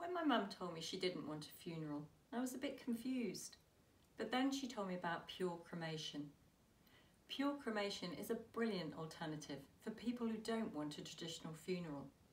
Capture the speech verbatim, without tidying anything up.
When my mum told me she didn't want a funeral, I was a bit confused. But then she told me about pure cremation. Pure cremation is a brilliant alternative for people who don't want a traditional funeral.